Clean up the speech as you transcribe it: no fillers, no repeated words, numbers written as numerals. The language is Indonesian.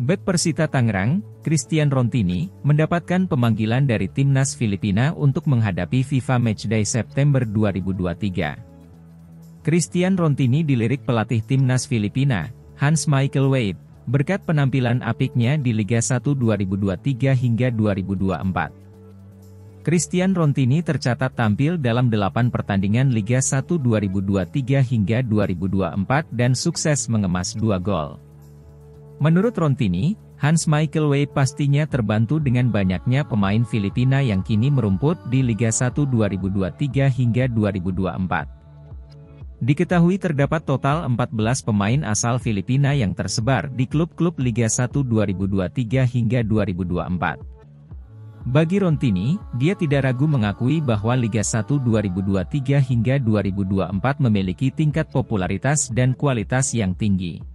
Bek Persita Tangerang, Christian Rontini, mendapatkan pemanggilan dari Timnas Filipina untuk menghadapi FIFA Matchday September 2023. Christian Rontini dilirik pelatih Timnas Filipina, Hans Michael Wade, berkat penampilan apiknya di Liga 1 2023 hingga 2024. Christian Rontini tercatat tampil dalam 8 pertandingan Liga 1 2023 hingga 2024 dan sukses mengemas 2 gol. Menurut Rontini, Hans Michael Wade pastinya terbantu dengan banyaknya pemain Filipina yang kini merumput di Liga 1 2023 hingga 2024. Diketahui terdapat total 14 pemain asal Filipina yang tersebar di klub-klub Liga 1 2023 hingga 2024. Bagi Rontini, dia tidak ragu mengakui bahwa Liga 1 2023 hingga 2024 memiliki tingkat popularitas dan kualitas yang tinggi.